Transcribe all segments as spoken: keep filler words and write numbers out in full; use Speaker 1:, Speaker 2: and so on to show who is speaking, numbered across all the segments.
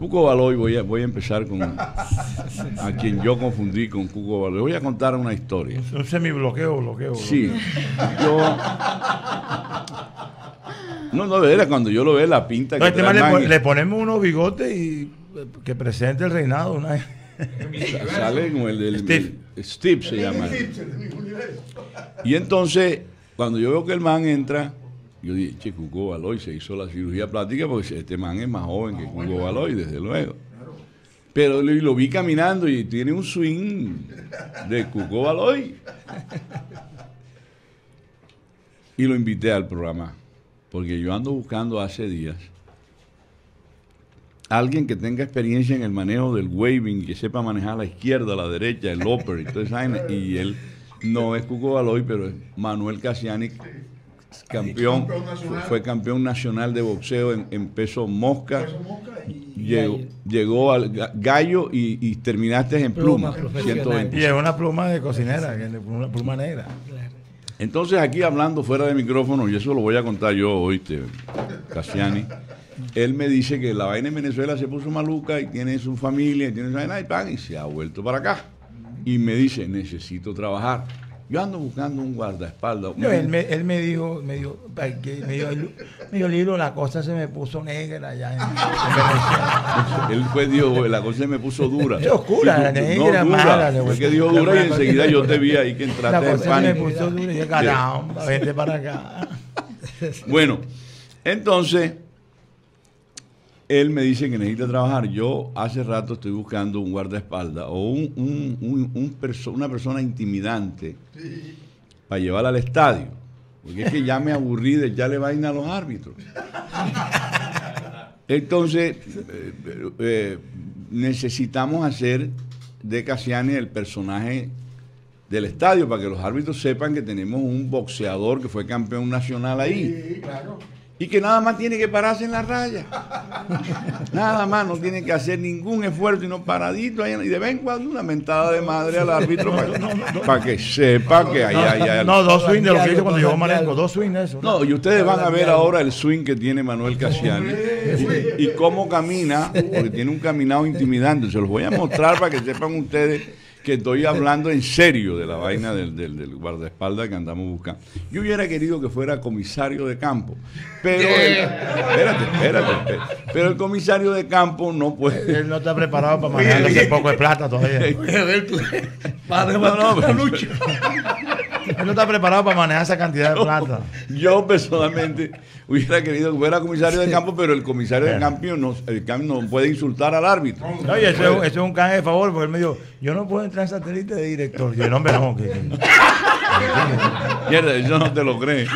Speaker 1: Cuco Baloy, voy a, voy a empezar con a quien yo confundí con Cuco Baloy. Voy a contar una historia.
Speaker 2: Un semibloqueo, bloqueo.
Speaker 1: Sí. Yo... No, no, era cuando yo lo veo la pinta.
Speaker 2: No,
Speaker 1: que
Speaker 2: este
Speaker 1: trae
Speaker 2: man le,
Speaker 1: Manny.
Speaker 2: le ponemos unos bigotes y que presente el reinado. Una...
Speaker 1: Sale como el del...
Speaker 2: Steve.
Speaker 1: el- Steve se llama. Y entonces, cuando yo veo que el man entra, yo dije, che, Cuco Baloy se hizo la cirugía plástica porque este man es más joven que Cuco Baloy, desde luego. Pero lo, lo vi caminando y tiene un swing de Cuco Baloy. Y lo invité al programa, porque yo ando buscando hace días alguien que tenga experiencia en el manejo del waving, que sepa manejar la izquierda, la derecha, el upper y toda esa vaina. Y él no es Cuco Baloy, pero es Manuel Casiani, campeón, fue, fue campeón nacional de boxeo en, en peso mosca. Llegó, llegó al ga- gallo y, y terminaste en pluma,
Speaker 3: Pluma profesional.
Speaker 1: ciento veinte.
Speaker 2: Y es una pluma de cocinera, que es una pluma negra.
Speaker 1: Entonces aquí hablando fuera de micrófono, y eso lo voy a contar yo hoy, te, Casiani, él me dice que la vaina en Venezuela se puso maluca y tiene su familia, y tiene su vaina y pan, y se ha vuelto para acá. Y me dice, necesito trabajar. Yo ando buscando un guardaespaldas.
Speaker 2: No, él, me, él me dijo, me dijo, ay, que- me dijo, me dijo, Lilo, la cosa se me puso negra ya en, en Venezuela.
Speaker 1: Él fue, dijo, la cosa se me puso dura.
Speaker 2: Es oscura,
Speaker 1: Y tú-
Speaker 2: negra,
Speaker 1: no, dura.
Speaker 2: mala, le
Speaker 1: Fue
Speaker 2: voy-
Speaker 1: que dijo
Speaker 2: la
Speaker 1: dura y
Speaker 2: cosa-
Speaker 1: enseguida yo te vi ahí que
Speaker 2: La
Speaker 1: entraste en
Speaker 2: cosa se me
Speaker 1: pánico.
Speaker 2: puso dura y yo, caramba, vente para acá.
Speaker 1: Bueno, entonces, él me dice que necesita trabajar. Yo hace rato estoy buscando un guardaespaldas o un, un- un- un perso- una persona intimidante para llevarla al estadio. Porque es que ya me aburrí de echarle vaina a los árbitros. Entonces, eh, eh, necesitamos hacer de Casiani el personaje del estadio para que los árbitros sepan que tenemos un boxeador que fue campeón nacional ahí. Y que nada más tiene que pararse en la raya. Nada más, no tiene que hacer ningún esfuerzo y no paradito ahí. Y de vez en cuando una mentada de madre al árbitro para, para que sepa que allá hay algo.
Speaker 2: No, dos swings de lo que hizo
Speaker 3: Diálogo,
Speaker 2: cuando llegó
Speaker 3: diálogo.
Speaker 2: Marengo, dos swings eso.
Speaker 1: No, y ustedes van a ver ahora el swing que tiene Manuel Casiani y, y cómo camina, porque tiene un caminado intimidante. Se los voy a mostrar para que sepan ustedes que estoy hablando en serio de la vaina del, del, del guardaespaldas que andamos buscando. Yo hubiera querido que fuera comisario de campo, pero el, espérate, espérate, espérate, pero el comisario de campo no puede.
Speaker 2: Él no está preparado para manejar ese poco de plata todavía.
Speaker 3: Padre,
Speaker 1: No, no, pero-
Speaker 3: Lucho.
Speaker 2: Él no está preparado para manejar esa cantidad de plata.
Speaker 1: Yo personalmente hubiera querido que fuera comisario de campo, pero el comisario de campo no, el campo no puede insultar al árbitro.
Speaker 2: Oye, eso, es- eso es un canje de favor, porque él me dijo, yo no puedo entrar en satélite de director. Yo, no, hombre, no. Que, que-
Speaker 1: Mierda, eso no te lo crees.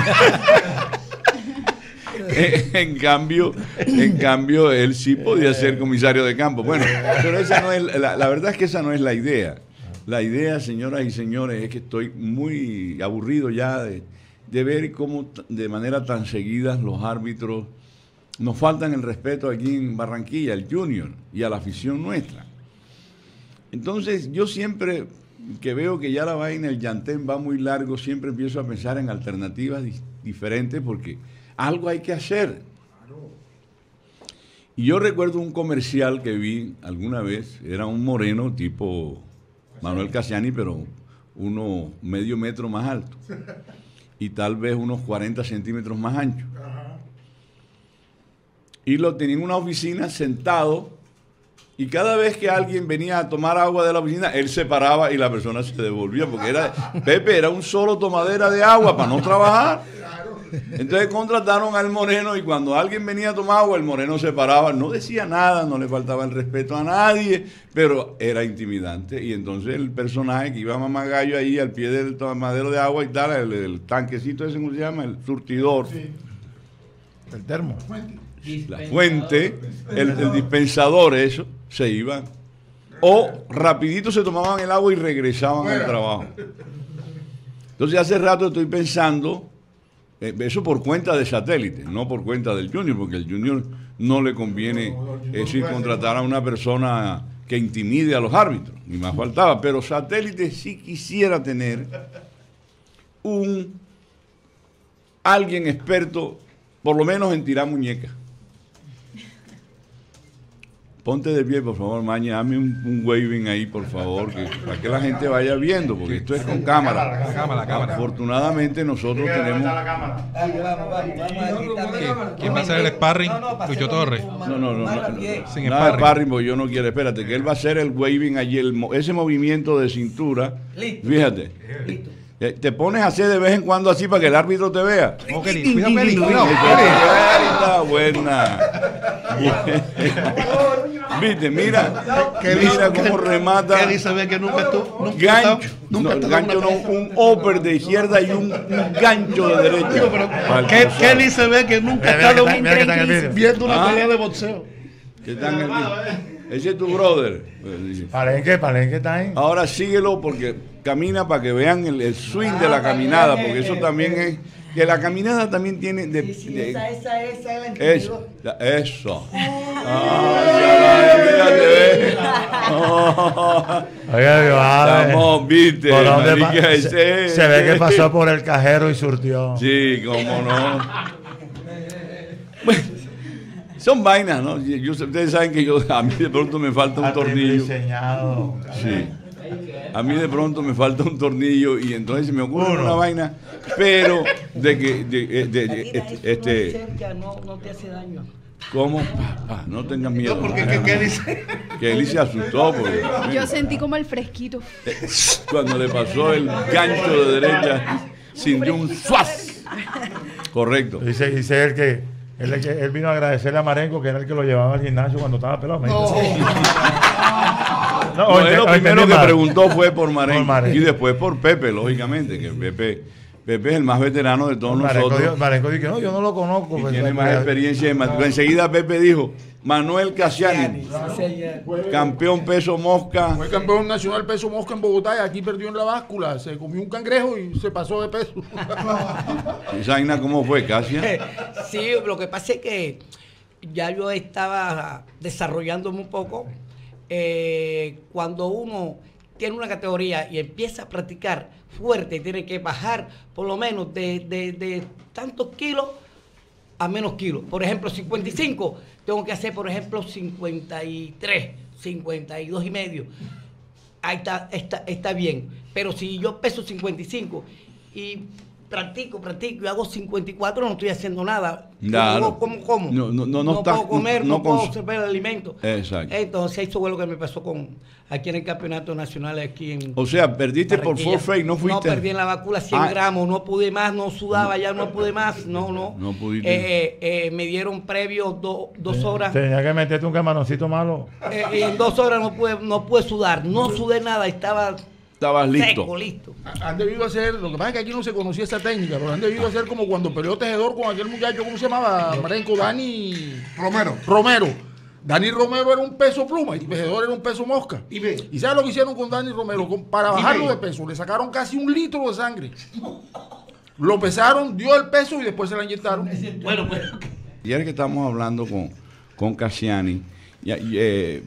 Speaker 1: en, en cambio, en cambio, él sí podía ser comisario de campo. Bueno, pero esa no es la, la verdad es que esa no es la idea. La idea, señoras y señores, es que estoy muy aburrido ya de, de ver cómo t- de manera tan seguida los árbitros nos faltan el respeto aquí en Barranquilla, al Junior y a la afición nuestra. Entonces, yo siempre que veo que ya la vaina, el llantén va muy largo, siempre empiezo a pensar en alternativas di- diferentes porque algo hay que hacer. Y yo recuerdo un comercial que vi alguna vez, era un moreno tipo Manuel Casiani, pero uno medio metro más alto y tal vez unos cuarenta centímetros más ancho. Y lo tenía en una oficina sentado y cada vez que alguien venía a tomar agua de la oficina, él se paraba y la persona se devolvía porque era, Pepe era un solo tomadera de agua para no trabajar. Entonces contrataron al moreno y cuando alguien venía a tomar agua, el moreno se paraba, no decía nada, no le faltaba el respeto a nadie, pero era intimidante. Y entonces el personaje que iba a mamar gallo ahí al pie del tomadero de agua y tal, el, el tanquecito ese, ¿cómo se llama? El surtidor,
Speaker 2: El termo.
Speaker 1: la fuente, el, el dispensador, eso, se iban. O rapidito se tomaban el agua y regresaban al trabajo. Entonces hace rato estoy pensando, eh, eso por cuenta de satélite, no por cuenta del Junior, porque el Junior no le conviene es decir, contratar a una persona que intimide a los árbitros, ni más faltaba, pero satélite sí quisiera tener un alguien experto, por lo menos en tirar muñecas. Ponte de pie, por favor, Maña, dame un, un waving ahí, por favor, que, para que la gente vaya viendo, porque esto es con cámara.
Speaker 3: La cámara, la cámara.
Speaker 1: Afortunadamente nosotros tenemos...
Speaker 3: ¿Quién va a hacer el sparring? Lucho Torres.
Speaker 1: No, no, no, no, no,
Speaker 3: Sin
Speaker 1: nada de
Speaker 3: sparring.
Speaker 1: sparring, porque yo no quiero, espérate, que él va a hacer el waving allí, el mo- ese movimiento de cintura, fíjate, eh, te pones a hacer de vez en cuando así para que el árbitro te vea.
Speaker 3: Oh, Kelly, cuidado, Kelly, cuidado.
Speaker 1: Está buena. Viste, mira, mira cómo remata.
Speaker 4: Kelly se ve que nunca estuvo. Nunca
Speaker 1: Gancho,
Speaker 4: estaba- nunca
Speaker 1: no,
Speaker 4: estaba en
Speaker 1: gancho
Speaker 4: una
Speaker 1: no,
Speaker 4: pelea.
Speaker 1: un upper de izquierda y un, un gancho de derecha.
Speaker 4: Digo, pero
Speaker 1: Pa'l
Speaker 4: Ke-
Speaker 1: cruzado.
Speaker 4: Kelly se ve que nunca ha
Speaker 2: Mira,
Speaker 4: estado
Speaker 2: mira que está- mira que está en el vídeo.
Speaker 4: viendo una
Speaker 1: Ah.
Speaker 4: pelea de boxeo.
Speaker 1: ¿Qué tal, Nelly? Ese es tu brother. Pues, dice.
Speaker 2: Palenque, Palenque está ahí.
Speaker 1: Ahora síguelo porque camina para que vean el, el swing de la caminada, porque eso también es que la caminada también tiene de,
Speaker 5: Sí, sí,
Speaker 1: de-
Speaker 5: esa, esa, esa es la
Speaker 1: eso, la- eso. Ah, ya, mírate, ve. Oh,
Speaker 2: Oiga, Dios, ah,
Speaker 1: estamos, viste,
Speaker 2: ¿por dónde pa-
Speaker 1: marica,
Speaker 2: se,
Speaker 1: ese-
Speaker 2: se ve que pasó por el cajero y surtió.
Speaker 1: Sí, cómo no. Bueno, son vainas, ¿no? Yo- ustedes saben que yo a mí de pronto me falta un
Speaker 2: Ah,
Speaker 1: tornillo.
Speaker 2: diseñado.
Speaker 1: Sí. A mí de pronto me falta un tornillo y entonces se me ocurre
Speaker 2: Uno.
Speaker 1: una vaina, pero de que de, de- de-
Speaker 5: Mira,
Speaker 1: este,
Speaker 5: eso
Speaker 1: este,
Speaker 5: no cerca, no, no te hace daño.
Speaker 1: ¿cómo? Pa, pa, no tengas miedo.
Speaker 4: No, porque
Speaker 1: no,
Speaker 4: que
Speaker 1: no.
Speaker 4: Kelly se...
Speaker 1: Que Eli se asustó porque
Speaker 6: Yo sentí como el fresquito.
Speaker 1: cuando le pasó el gancho de derecha sintió un suaz. Correcto.
Speaker 2: Dice, dice él que él, que él vino a agradecerle a Marenco, que era el que lo llevaba al gimnasio cuando estaba pelado. Me dijo,
Speaker 1: No,
Speaker 2: o
Speaker 1: él
Speaker 2: ente-
Speaker 1: lo
Speaker 2: o
Speaker 1: primero
Speaker 2: entendí
Speaker 1: que
Speaker 2: mal.
Speaker 1: preguntó fue por Marenco,
Speaker 2: Por Marenco.
Speaker 1: y después por Pepe, lógicamente, que Pepe, Pepe es el más veterano de todos
Speaker 2: Marenco
Speaker 1: nosotros.
Speaker 2: dijo, Marenco dijo, no, yo no lo conozco.
Speaker 1: Y
Speaker 2: pues,
Speaker 1: tiene
Speaker 2: pues,
Speaker 1: más experiencia en matemáticas. Enseguida Pepe dijo, Manuel Casiani, campeón peso mosca.
Speaker 7: Fue campeón nacional peso mosca en Bogotá y aquí perdió en la báscula. Se comió un cangrejo y se pasó de peso.
Speaker 1: ¿Y Zaina cómo fue, Casia?
Speaker 5: Sí, lo que pasa es que ya yo estaba desarrollándome un poco. Eh, cuando uno tiene una categoría y empieza a practicar fuerte, tiene que bajar por lo menos de, de, de tantos kilos a menos kilos. Por ejemplo, cincuenta y cinco, tengo que hacer, por ejemplo, cincuenta y tres, cincuenta y dos y medio. Ahí está, está, está bien. Pero si yo peso cincuenta y cinco y practico, practico y hago cincuenta y cuatro, no estoy haciendo nada.
Speaker 1: Claro.
Speaker 5: ¿Cómo, cómo?
Speaker 1: No, no, no, no estás-
Speaker 5: puedo comer,
Speaker 1: no
Speaker 5: no, puedo
Speaker 1: cons-
Speaker 5: observar el alimento.
Speaker 1: Exacto.
Speaker 5: Entonces, eso fue lo que me pasó con aquí en el campeonato nacional, aquí en
Speaker 1: O sea, perdiste por
Speaker 5: Barranquilla.
Speaker 1: forfeit, no fuiste.
Speaker 5: No, perdí en la vacuna cien
Speaker 1: Ah.
Speaker 5: gramos, no pude más, no sudaba, ya no pude más, no, no.
Speaker 1: No pudiste.
Speaker 5: Eh, eh, eh, me dieron previo do- dos horas.
Speaker 2: Tenía que meterte un camanoncito malo.
Speaker 5: Eh, y en dos horas no pude, no pude sudar, no sudé nada, estaba
Speaker 1: Estabas listo.
Speaker 5: seco, listo.
Speaker 7: Han debido hacer, lo que pasa es que aquí no se conocía esa técnica, pero han debido hacer como cuando peleó Tejedor con aquel muchacho, ¿cómo se llamaba? Marenco, Dani
Speaker 4: Romero.
Speaker 7: Romero. Dani Romero era un peso pluma y Tejedor era un peso mosca.
Speaker 4: Y ve.
Speaker 7: ¿Y sabes lo que hicieron con Dani Romero? Con- para
Speaker 4: Y
Speaker 7: bajarlo
Speaker 4: ve.
Speaker 7: de peso, le sacaron casi un litro de sangre. Lo pesaron, dio el peso y después se la inyectaron.
Speaker 4: Bueno, pues.
Speaker 1: Ayer que estamos hablando con, con Cassiani, y, y, eh,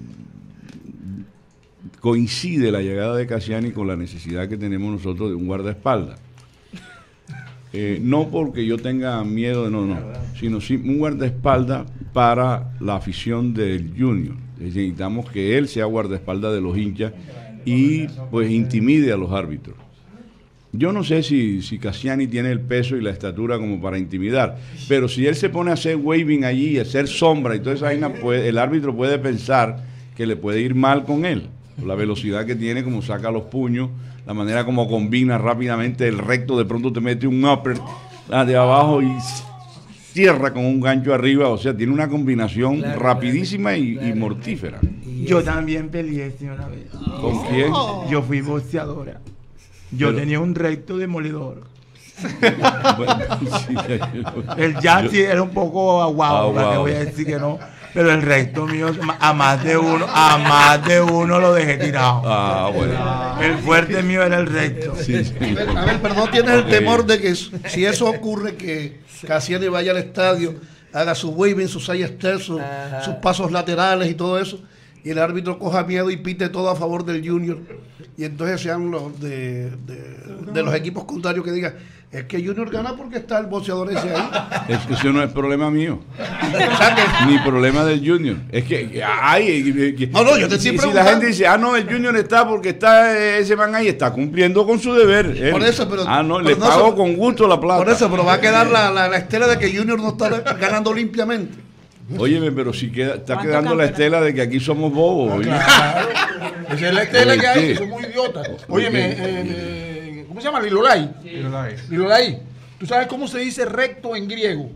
Speaker 1: coincide la llegada de Cassiani con la necesidad que tenemos nosotros de un guardaespaldas. Eh, no porque yo tenga miedo, no, no, sino sí, un guardaespaldas para la afición del Junior. Necesitamos que él sea guardaespaldas de los hinchas y pues intimide a los árbitros. Yo no sé si, si Cassiani tiene el peso y la estatura como para intimidar, pero si él se pone a hacer waving allí y a hacer sombra y toda esa vaina, pues, el árbitro puede pensar que le puede ir mal con él. Por la velocidad que tiene, como saca los puños, la manera como combina rápidamente el recto, de pronto te mete un upper ah, de abajo y cierra con un gancho arriba, o sea, tiene una combinación
Speaker 5: Claro,
Speaker 1: rapidísima y,
Speaker 5: claro.
Speaker 1: y mortífera.
Speaker 2: Yo también peleé, señora vez.
Speaker 1: ¿Con quién?
Speaker 2: Yo fui boxeadora. Yo
Speaker 1: Pero-
Speaker 2: tenía un recto demoledor.
Speaker 1: Bueno, sí,
Speaker 2: El jazz sí
Speaker 1: yo-
Speaker 2: era un poco aguado,
Speaker 1: Aguado.
Speaker 2: que voy a decir que no. Pero el recto mío, a más de uno, a más de uno lo dejé tirado.
Speaker 1: Ah, bueno.
Speaker 2: El fuerte mío era el recto.
Speaker 1: Sí, sí.
Speaker 4: A ver, a ver, pero no tienes el
Speaker 1: Ok.
Speaker 4: temor de que si eso ocurre, que Cassiani vaya al estadio, haga su waving, sus seis steps, sus,
Speaker 5: Ajá.
Speaker 4: sus pasos laterales y todo eso, y el árbitro coja miedo y pite todo a favor del Junior, y entonces sean los de, de, de los equipos contrarios que digan, es que Junior gana porque está el boxeador ese ahí.
Speaker 1: Es que eso no es problema mío. Ni problema del Junior. Es que hay.
Speaker 4: No, no, yo te estoy
Speaker 1: si, si la
Speaker 4: preguntando.
Speaker 1: gente dice, ah, no, el Junior está porque está ese man ahí, está cumpliendo con su deber. él.
Speaker 4: Por eso, pero-
Speaker 1: Ah, no,
Speaker 4: pero
Speaker 1: le
Speaker 4: no
Speaker 1: pago
Speaker 4: se-
Speaker 1: con gusto la plata.
Speaker 4: Por eso, pero va a quedar la, la, la estela de que Junior no está ganando limpiamente.
Speaker 1: Óyeme, pero si queda, está
Speaker 6: ¿Cuánto
Speaker 1: quedando la
Speaker 6: campeonato?
Speaker 1: estela de que aquí somos bobos. oye.
Speaker 7: Claro. Esa es la estela que hay,
Speaker 1: ¿Qué?
Speaker 7: que somos idiotas. Óyeme,
Speaker 1: ¿Qué?
Speaker 7: eh, eh, ¿cómo se llama? Lilolai. Lilolai. ¿Tú sabes cómo se dice recto en griego?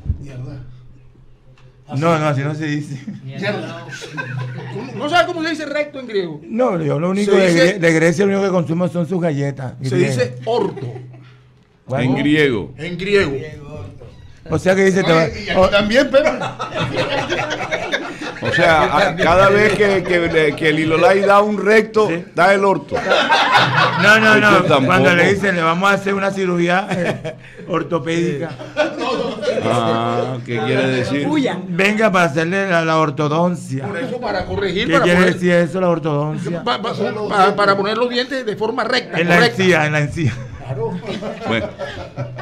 Speaker 2: No, no, así no se dice.
Speaker 7: ¿Tú ¿No sabes cómo se dice recto en griego?
Speaker 2: No, yo lo único
Speaker 7: Se
Speaker 2: de,
Speaker 7: dice-
Speaker 2: Gre- de Grecia, lo único que consumo son sus galletas.
Speaker 7: Se
Speaker 2: griegas.
Speaker 7: dice orto.
Speaker 2: ¿Cuál?
Speaker 1: En griego.
Speaker 7: En griego.
Speaker 2: O sea que dice, te va-
Speaker 4: Y aquí también, Pepe.
Speaker 1: O sea, a- cada vez que, que, que el Ilolai da un recto, da el orto.
Speaker 2: no, no,
Speaker 1: Eso
Speaker 2: no,
Speaker 1: tampoco.
Speaker 2: cuando le dicen, le vamos a hacer una cirugía eh, ortopédica.
Speaker 1: Ah, ¿qué quiere decir?
Speaker 2: Venga para hacerle la, la ortodoncia.
Speaker 7: Por eso, para corregir,
Speaker 2: ¿Qué
Speaker 7: para
Speaker 2: quiere
Speaker 7: poner,
Speaker 2: decir eso, la ortodoncia?
Speaker 7: pa- pa- pa- para poner los dientes de forma recta.
Speaker 2: En la
Speaker 7: correcta.
Speaker 2: encía, en la encía.
Speaker 1: Bueno,